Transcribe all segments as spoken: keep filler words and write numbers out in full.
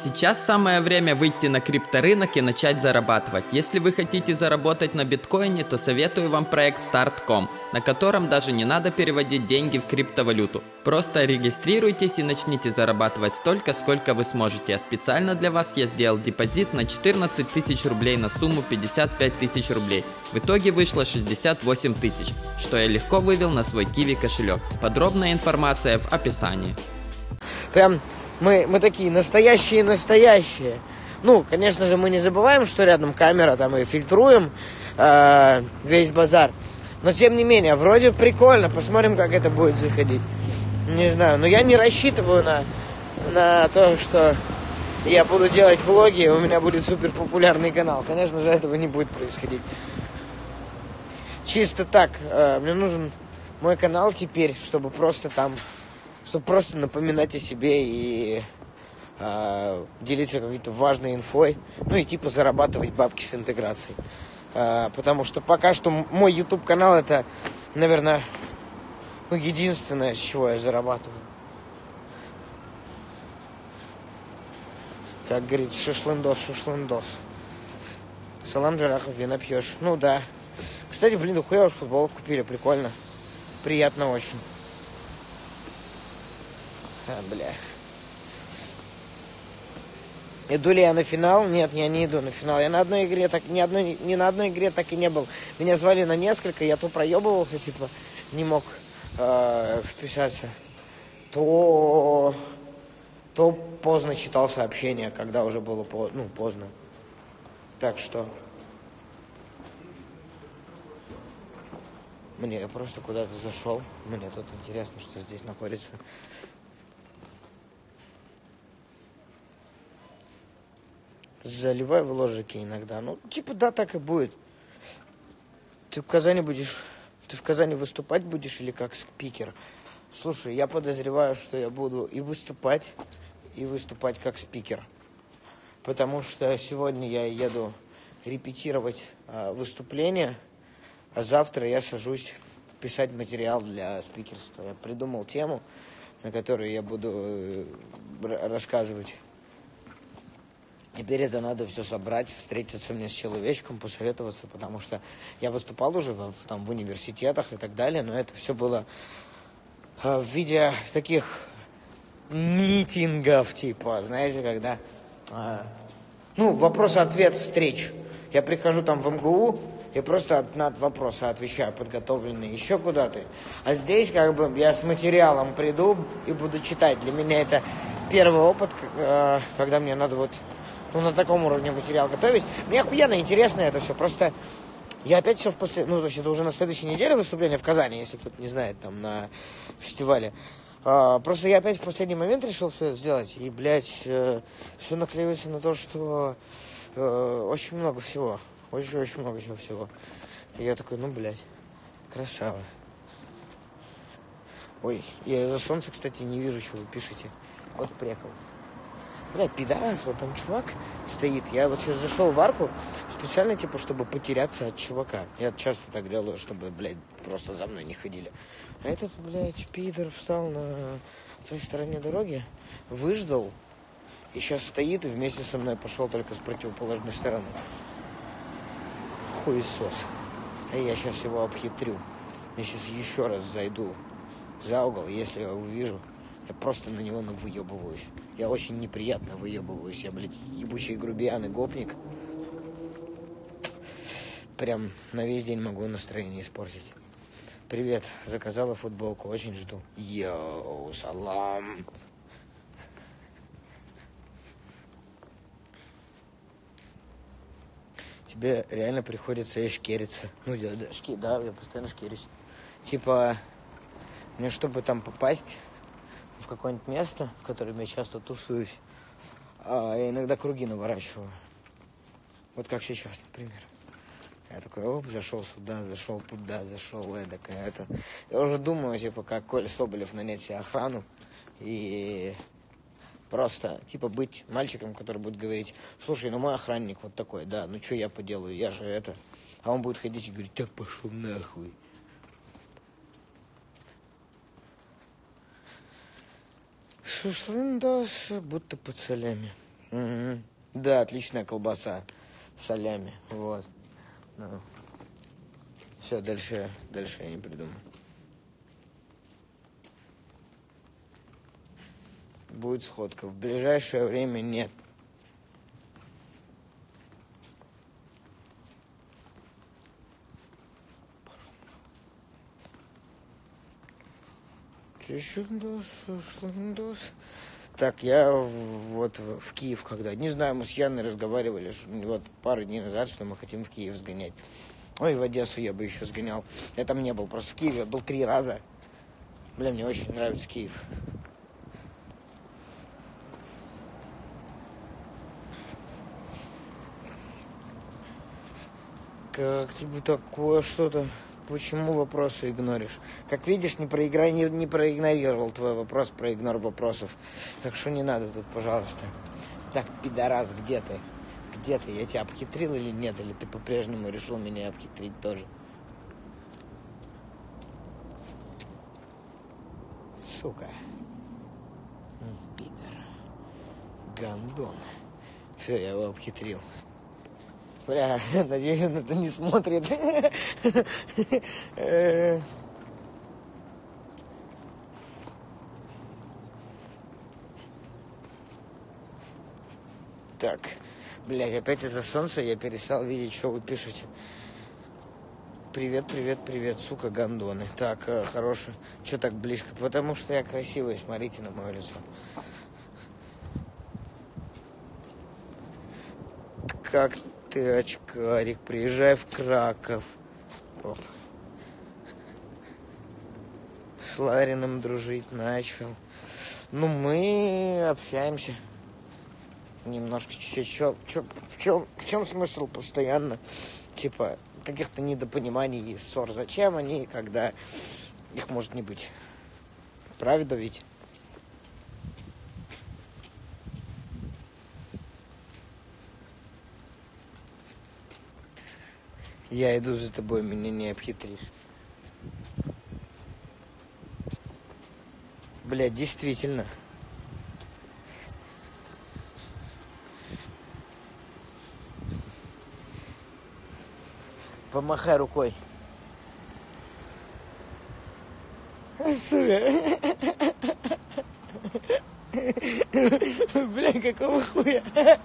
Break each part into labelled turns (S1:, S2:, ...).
S1: Сейчас самое время выйти на крипторынок и начать зарабатывать. Если вы хотите заработать на биткоине, то советую вам проект старт точка ком, на котором даже не надо переводить деньги в криптовалюту. Просто регистрируйтесь и начните зарабатывать столько, сколько вы сможете. А специально для вас я сделал депозит на четырнадцать тысяч рублей на сумму пятьдесят пять тысяч рублей. В итоге вышло шестьдесят восемь тысяч, что я легко вывел на свой Kiwi кошелек. Подробная информация в описании.
S2: Прям мы, мы такие настоящие-настоящие. Ну, конечно же, мы не забываем, что рядом камера, там и фильтруем э, весь базар. Но, тем не менее, вроде прикольно. Посмотрим, как это будет заходить. Не знаю, но я не рассчитываю на, на то, что я буду делать влоги, и у меня будет супер популярный канал. Конечно же, этого не будет происходить. Чисто так. Э, мне нужен мой канал теперь, чтобы просто там... Чтобы просто напоминать о себе и э, делиться какой-то важной инфой. Ну и типа зарабатывать бабки с интеграцией. Э, потому что пока что мой YouTube канал это, наверное, ну, единственное, с чего я зарабатываю. Как говорит, шашлындос, шашлындос. Салам Джарахов, вина пьешь. Ну да. Кстати, блин, ухуя уж футболку купили, прикольно. Приятно очень. А, бля. Иду ли я на финал? Нет, я не иду на финал. Я на одной игре так, ни, одной, ни на одной игре так и не был. Меня звали на несколько, я то проебывался, типа, не мог э, вписаться, то, то поздно читал сообщения, когда уже было по, ну, поздно. Так что... Мне я просто куда-то зашел. Мне тут интересно, что здесь находится. Заливаю в ложики иногда. Ну, типа, да, так и будет. Ты в Казани будешь... Ты в Казани выступать будешь или как спикер? Слушай, я подозреваю, что я буду и выступать, и выступать как спикер. Потому что сегодня я еду репетировать а, выступление, а завтра я сажусь писать материал для спикерства. Я придумал тему, на которую я буду э, рассказывать. Теперь это надо все собрать, встретиться мне с человечком, посоветоваться, потому что я выступал уже в, там, в университетах и так далее, но это все было э, в виде таких митингов, типа, знаете, когда, э, ну, вопрос-ответ встреч. Я прихожу там в эм гэ у, я просто на вопросы отвечаю, подготовленные, еще куда-то. А здесь как бы я с материалом приду и буду читать. Для меня это первый опыт, э, когда мне надо вот... Ну, на таком уровне материал готовить. Мне охуенно интересно это все. Просто я опять все в после... Ну, то есть это уже на следующей неделе выступление в Казани, если кто-то не знает, там, на фестивале. А, просто я опять в последний момент решил все это сделать. И, блядь, э, все наклеивается на то, что э, очень много всего. Очень-очень много чего всего. И я такой, ну, блядь, красава. Ой, я из-за солнца, кстати, не вижу, что вы пишете. Вот прикол. Бля, пидорас, вот там чувак стоит. Я вот сейчас зашел в арку специально, типа, чтобы потеряться от чувака. Я часто так делаю, чтобы, блядь, просто за мной не ходили. А этот, блядь, пидор встал на той стороне дороги, выждал, и сейчас стоит и вместе со мной пошел только с противоположной стороны. Хуесос. А я сейчас его обхитрю. Я сейчас еще раз зайду за угол, если я увижу, я просто на него навыебываюсь. Я очень неприятно выебываюсь. Я, блядь, ебучий грубиян и гопник. Прям на весь день могу настроение испортить. Привет, заказала футболку, очень жду. Йоу, салам. Тебе реально приходится эшкериться. Ну, я, да, шки, да, я постоянно шкерюсь. Типа, мне чтобы там попасть в какое-нибудь место, в котором я часто тусуюсь, а я иногда круги наворачиваю. Вот как сейчас, например. Я такой, оп, зашел сюда, зашел туда, зашел эдак, это. Я уже думаю, типа, как Коля Соболев нанять себе охрану и просто, типа, быть мальчиком, который будет говорить, слушай, ну мой охранник вот такой, да, ну что я поделаю, я же это. А он будет ходить и говорить, да пошел нахуй. Шашлындос, будто под солями. Mm-hmm. Да, отличная колбаса. Солями. Вот. Ну. Все, дальше, дальше я не придумаю. Будет сходка. В ближайшее время нет. Так, я вот в Киев когда. Не знаю, мы с Яной разговаривали вот пару дней назад, что мы хотим в Киев сгонять. Ой, в Одессу я бы еще сгонял. Я там не был, просто в Киеве я был три раза. Бля, мне очень нравится Киев. Как тебе такое что-то? Почему вопросы игноришь? Как видишь, не, проигра... не, не проигнорировал твой вопрос про игнор вопросов. Так что не надо тут, пожалуйста. Так, пидорас, где ты? Где ты? Я тебя обхитрил или нет? Или ты по-прежнему решил меня обхитрить тоже? Сука. Пидор. Гандон. Все, я его обхитрил. Бля, надеюсь, он это не смотрит. Так, блядь, опять из-за солнца я перестал видеть, что вы пишете. Привет, привет, привет, сука, гандоны. Так, хорошо. Что так близко? Потому что я красивый, смотрите на мое лицо. Как ты, очкарик, приезжай в Краков. Оп. С Лариным дружить начал. Ну, мы общаемся. Немножко чуть-чуть. Чё, чё, в, чем, в чем смысл постоянно? Типа, каких-то недопониманий и ссор. Зачем они, когда их может не быть? Правда ведь? Я иду за тобой, меня не обхитришь. Блядь, действительно. Помахай рукой. Сука. Бля, какого хуя?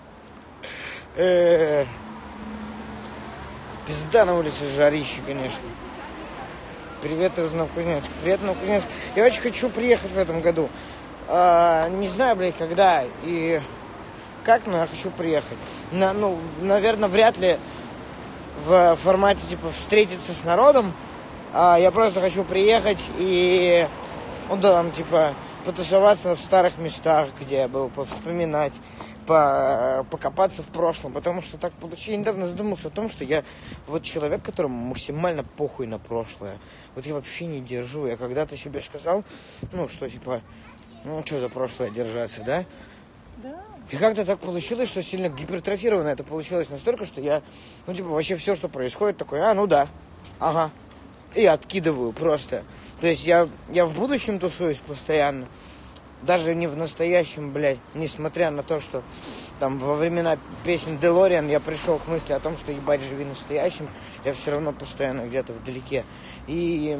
S2: Пизда на улице, жарище, конечно. Привет из Новокузнецка. Привет, Новокузнецк. Я очень хочу приехать в этом году. А, не знаю, блядь, когда и как, но я хочу приехать. На, ну, наверное, вряд ли в формате, типа, встретиться с народом. А, я просто хочу приехать и, ну, да, там, типа, потусоваться в старых местах, где я был, повспоминать. По, покопаться в прошлом, потому что так получилось. Я недавно задумался о том, что я вот человек, которому максимально похуй на прошлое. Вот я вообще не держу. Я когда-то себе сказал, ну, что типа, ну, что за прошлое держаться, да? Да. И как-то так получилось, что сильно гипертрофировано это получилось настолько, что я, ну, типа, вообще все, что происходит, такой, а, ну да, ага. И откидываю просто. То есть я, я в будущем тусуюсь постоянно. Даже не в настоящем, блядь, несмотря на то, что там во времена песен Делориан я пришел к мысли о том, что ебать, живи настоящим, я все равно постоянно где-то вдалеке. И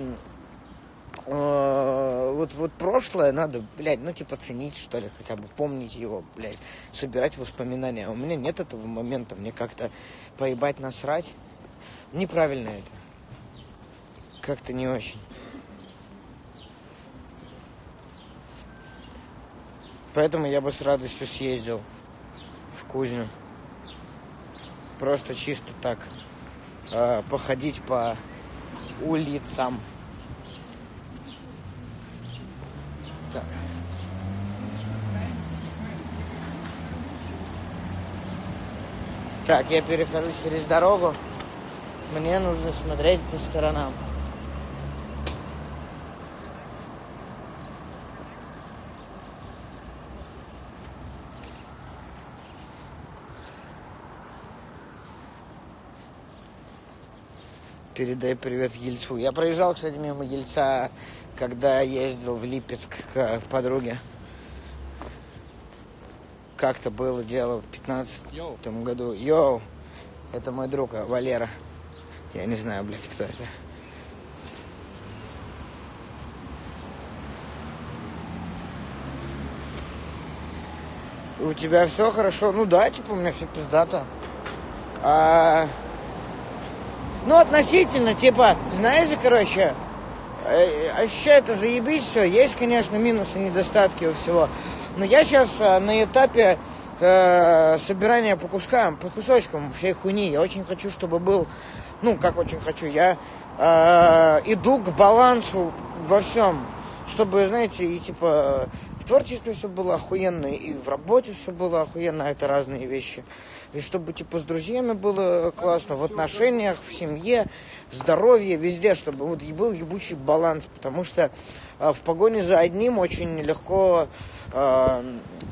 S2: э, вот, вот прошлое надо, блядь, ну типа ценить, что ли, хотя бы помнить его, блядь, собирать воспоминания. А у меня нет этого момента, мне как-то поебать, насрать. Неправильно это. Как-то не очень. Поэтому я бы с радостью съездил в Кузню. Просто чисто так. Э, походить по улицам. Так. Так, я перехожу через дорогу. Мне нужно смотреть по сторонам. Передай привет Ельцу. Я проезжал, кстати, мимо Ельца, когда ездил в Липецк к подруге. как-то было дело в пятнадцатом году. Йоу, это мой друг Валера. Я не знаю, блядь, кто это. У тебя все хорошо? Ну да, типа, у меня все пиздато. А... Ну, относительно, типа, знаете, короче, ощущаю это заебись все. Есть, конечно, минусы, недостатки у всего. Но я сейчас на этапе э, собирания по кускам, по кусочкам всей хуйни. Я очень хочу, чтобы был, ну, как очень хочу, я э, иду к балансу во всем. Чтобы, знаете, и типа в творчестве все было охуенно, и в работе все было охуенно, это разные вещи. И чтобы, типа, с друзьями было классно, в отношениях, в семье, в здоровье, везде, чтобы вот был ебучий баланс. Потому что э, в погоне за одним очень легко э,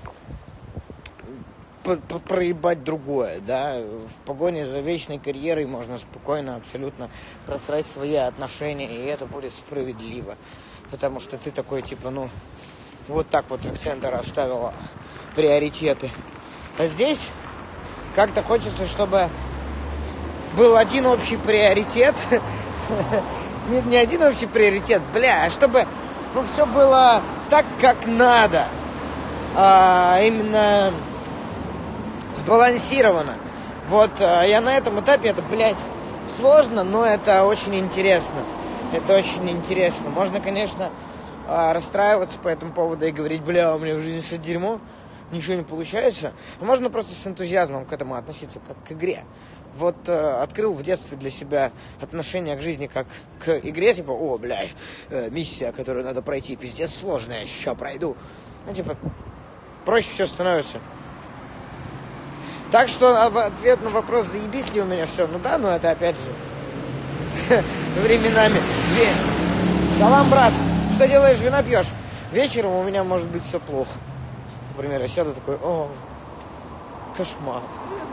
S2: проебать другое, да. В погоне за вечной карьерой можно спокойно, абсолютно просрать свои отношения, и это будет справедливо. Потому что ты такой, типа, ну, вот так вот акценты расставила, приоритеты. А здесь как-то хочется, чтобы был один общий приоритет. Нет, не один общий приоритет, бля, а чтобы, ну, все было так, как надо. А именно сбалансировано. Вот, я на этом этапе, это, блядь, сложно, но это очень интересно. Это очень интересно. Можно, конечно, расстраиваться по этому поводу и говорить, бля, у меня в жизни все дерьмо, ничего не получается. А можно просто с энтузиазмом к этому относиться, как к игре. Вот э, открыл в детстве для себя отношение к жизни как к игре, типа, о, бля, э, миссия, которую надо пройти, пиздец сложная, ща пройду. Ну, типа, проще все становится. Так что в ответ на вопрос, заебись ли у меня все, ну да, но это опять же временами. Салам, брат, что делаешь, вина пьешь? Вечером у меня может быть все плохо. Например, я сяду такой, о, кошмар.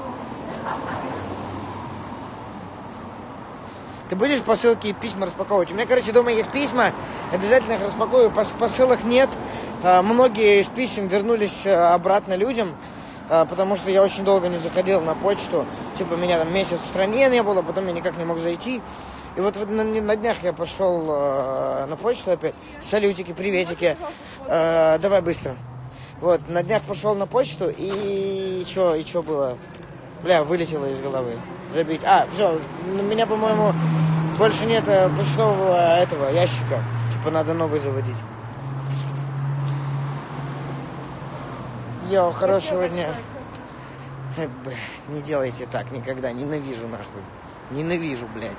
S2: Ты будешь посылки и письма распаковывать? У меня, короче, дома есть письма, обязательно их распакую. Посылок нет. Многие из писем вернулись обратно людям, потому что я очень долго не заходил на почту. Типа, меня там месяц в стране не было, потом я никак не мог зайти. И вот на, на днях я пошел э, на почту опять. Салютики, приветики. Э, давай быстро. Вот, на днях пошел на почту, и что, и что было? Бля, вылетело из головы. Забить. А, все, у меня, по-моему, больше нет почтового этого ящика. Типа, надо новый заводить. Йо, хорошего дня. Э, бля, не делайте так никогда, ненавижу нахуй. Ненавижу, блядь.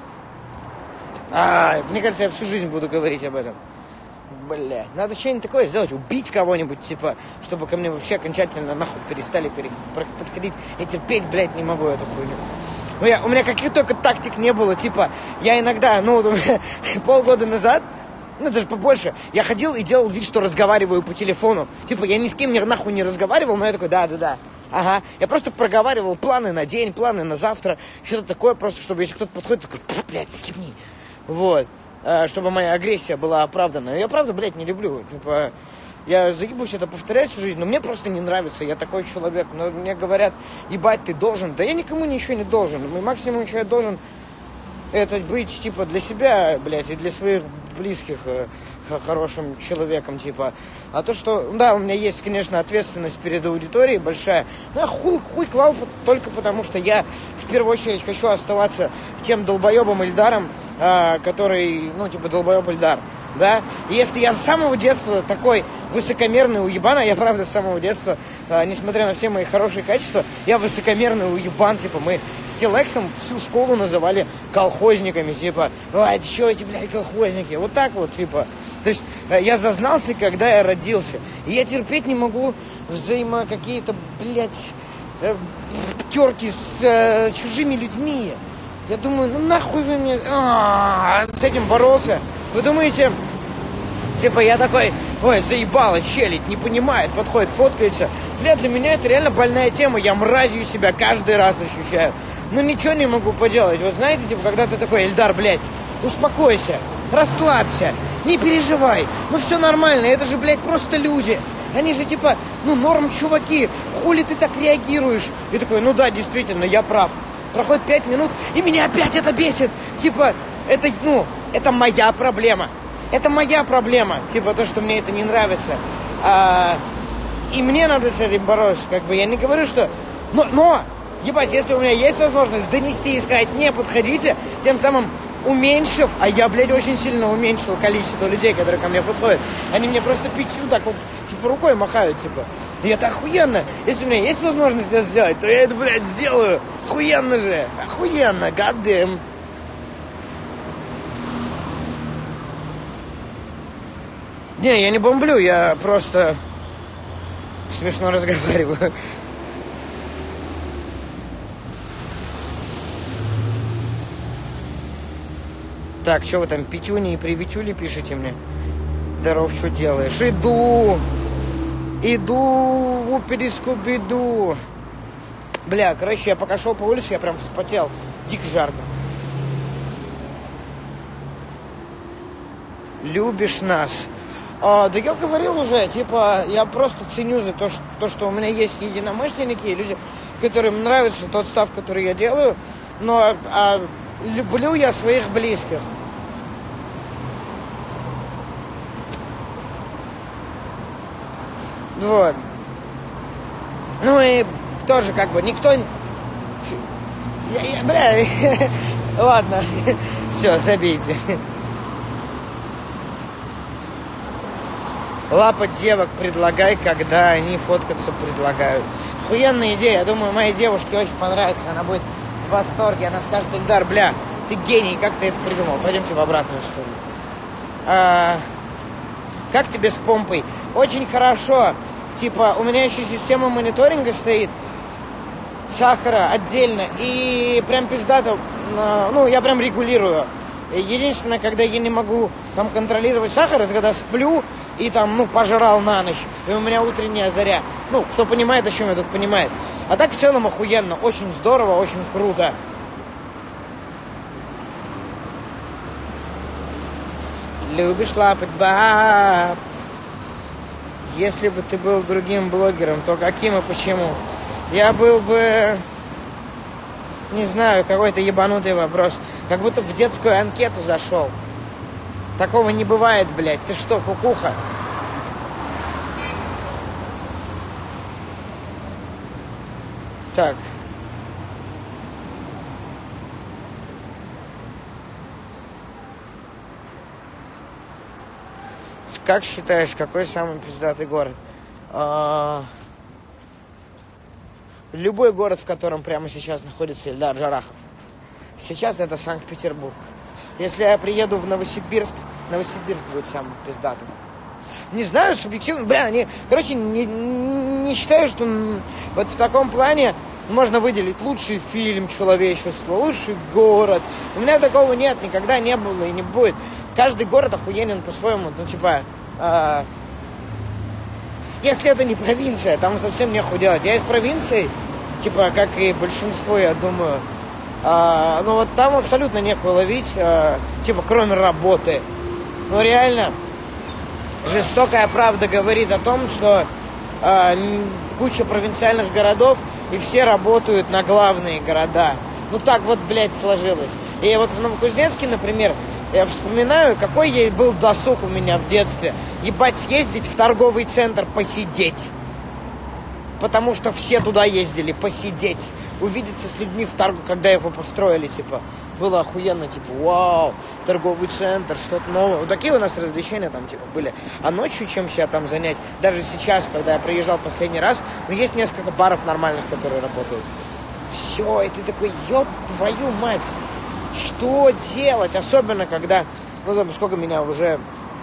S2: А, мне кажется, я всю жизнь буду говорить об этом. Бля, надо что-нибудь такое сделать, убить кого-нибудь, типа, чтобы ко мне вообще окончательно нахуй перестали пере... подходить. Я терпеть, блядь, не могу эту хуйню. Ну, я, у меня каких только тактик не было, типа, я иногда, ну, вот у меня полгода назад, ну, даже побольше, я ходил и делал вид, что разговариваю по телефону. Типа, я ни с кем ни нахуй не разговаривал, но я такой, да-да-да. Ага, я просто проговаривал планы на день, планы на завтра, что-то такое, просто, чтобы если кто-то подходит, такой, блядь, скипни. Вот, чтобы моя агрессия была оправдана. Я правда, блядь, не люблю. Типа, я заебусь это повторять всю жизнь, но мне просто не нравится. Я такой человек. Но мне говорят, ебать, ты должен. Да я никому ничего не должен. Мой максимум, что я должен, это быть, типа, для себя, блядь, и для своих близких хорошим человеком, типа. А то, что, да, у меня есть, конечно, ответственность перед аудиторией большая, но я хуй, хуй клал только потому, что я в первую очередь хочу оставаться тем долбоебом Ильдаром, а, который, ну, типа, долбоеб Ильдар, да. И если я с самого детства такой высокомерный уебан, а я, правда, с самого детства, а, несмотря на все мои хорошие качества, я высокомерный уебан, типа, мы с Телексом всю школу называли колхозниками, типа, ай, ты чё эти, блядь, колхозники, вот так вот, типа. То есть я зазнался, когда я родился. И я терпеть не могу взаимо какие-то, блядь, терки с э, чужими людьми. Я думаю, ну нахуй вы мне... А-а-а, с этим боролся. Вы думаете, типа я такой, ой, заебало, челядь, не понимает, подходит, фоткается. Бля, для меня это реально больная тема. Я мразью себя каждый раз ощущаю. Но ничего не могу поделать. Вот знаете, типа, когда ты такой, Эльдар, блядь, успокойся, расслабься. Не переживай, ну все нормально, это же, блядь, просто люди. Они же типа, ну норм, чуваки, хули ты так реагируешь? И такой, ну да, действительно, я прав. Проходит пять минут, и меня опять это бесит. Типа, это, ну, это моя проблема. Это моя проблема. Типа, то, что мне это не нравится. А, и мне надо с этим бороться. Как бы, я не говорю, что... Но, но, ебать, если у меня есть возможность донести и сказать, не подходите, тем самым уменьшив, а я, блядь, очень сильно уменьшил количество людей, которые ко мне подходят. Они мне просто пятью так вот, типа, рукой махают, типа. И это охуенно. Если у меня есть возможность это сделать, то я это, блядь, сделаю. Охуенно же. Охуенно. God damn. Не, я не бомблю, я просто смешно разговариваю. Так, что вы там, пятюни и приветюли пишите мне? Здоров, что делаешь? Иду! Иду! Упери-скуби-ду! Бля, короче, я пока шел по улице, я прям вспотел. Дико жарко. Любишь нас? А, да я говорил уже, типа, я просто ценю за то, что, то, что у меня есть единомышленники, люди, которым нравится тот став, который я делаю, но а, люблю я своих близких. Вот. Ну и тоже как бы никто... Я, я, бля, ладно, все, забейте. Лапать девок предлагай, когда они фоткаться предлагают. Охуенная идея, я думаю, моей девушке очень понравится, она будет в восторге, она скажет: Ильдар, бля, ты гений, как ты это придумал? Пойдемте в обратную сторону. А, как тебе с помпой? Очень хорошо. Типа, у меня еще система мониторинга стоит, сахара отдельно, и прям пиздато, ну, я прям регулирую. Единственное, когда я не могу там контролировать сахар, это когда сплю и там, ну, пожрал на ночь, и у меня утренняя заря. Ну, кто понимает, о чем я тут понимает. А так в целом охуенно, очень здорово, очень круто. Любишь лапать баб? Если бы ты был другим блогером, то каким и почему? Я был бы, не знаю, какой-то ебанутый вопрос. Как будто в детскую анкету зашел. Такого не бывает, блядь. Ты что, кукуха? Так. Как считаешь, какой самый пиздатый город? А... Любой город, в котором прямо сейчас находится Ильдар Джарахов. Сейчас это Санкт-Петербург. Если я приеду в Новосибирск, Новосибирск будет самым пиздатым. Не знаю, субъективно, бля, они... Короче, не, не считаю, что вот в таком плане можно выделить лучший фильм человечества, лучший город. У меня такого нет, никогда не было и не будет. Каждый город охуенен по-своему, ну, типа... Э, если это не провинция, там совсем нехуй делать. Я из провинции, типа, как и большинство, я думаю... А, ну вот там абсолютно нехуй ловить, а, типа, кроме работы. Ну реально, жестокая правда говорит о том, что а, куча провинциальных городов, и все работают на главные города. Ну так вот, блядь, сложилось. И вот в Новокузнецке, например, я вспоминаю, какой ей был досуг у меня в детстве. Ебать, съездить в торговый центр посидеть. Потому что все туда ездили посидеть. Увидеться с людьми в торгу, когда его построили, типа, было охуенно, типа, вау, торговый центр, что-то новое. Вот такие у нас развлечения там, типа, были. А ночью чем себя там занять? Даже сейчас, когда я приезжал последний раз, ну, есть несколько баров нормальных, которые работают. Все, и ты такой, ёб твою мать, что делать? Особенно, когда, ну, там, сколько меня уже,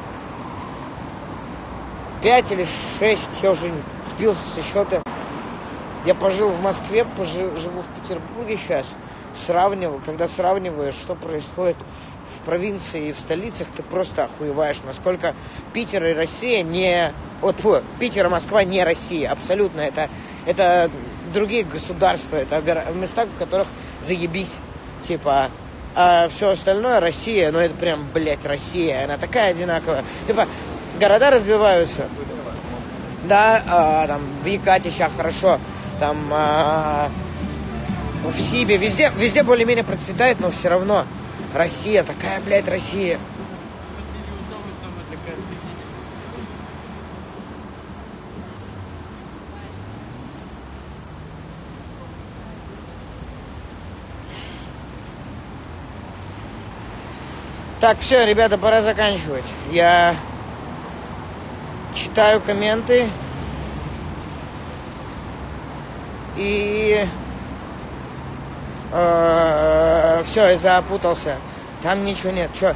S2: пять или шесть, я уже сбился со счета. Я пожил в Москве, пожил, живу в Петербурге сейчас. Сравниваю, когда сравниваешь, что происходит в провинции и в столицах, ты просто охуеваешь, насколько Питер и Россия не... Вот, фу, Питер и Москва не Россия, абсолютно. Это, это другие государства, это места, в которых заебись, типа... А все остальное Россия, ну это прям, блядь, Россия, она такая одинаковая. Типа, города развиваются. Да, а, там в Екате сейчас хорошо, там а, в Сибе, везде, везде более-менее процветает, но все равно Россия, такая, блядь, Россия. Так, все, ребята, пора заканчивать. Я читаю комменты. И э, все, я запутался. Там ничего нет. Че?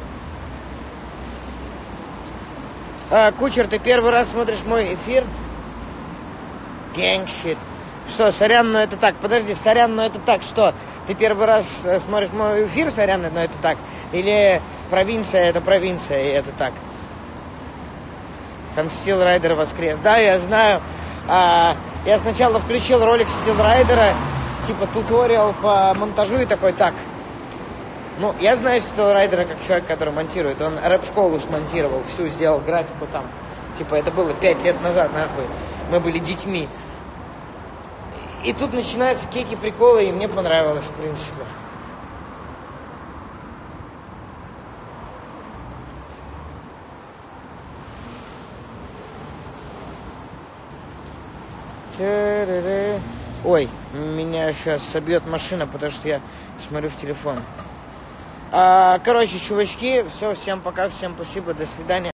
S2: А, Кучер, ты первый раз смотришь мой эфир? Гэнгщит. Что, сорян, но это так. Подожди, сорян, но это так. Что? Ты первый раз смотришь мой эфир, сорян, но это так? Или провинция это провинция, и это так? Там Steel Rider воскрес. Да, я знаю. А, я сначала включил ролик Steel Rider, типа туториал по монтажу, и такой, так. Ну, я знаю Steel Rider как человек, который монтирует. Он рэп-школу смонтировал, всю, сделал графику там. Типа, это было пять лет назад, нахуй. Мы были детьми. И тут начинаются кейки, приколы, и мне понравилось, в принципе. Ой, меня сейчас собьет машина, потому что я смотрю в телефон. А, короче, чувачки, все, всем пока, всем спасибо, до свидания.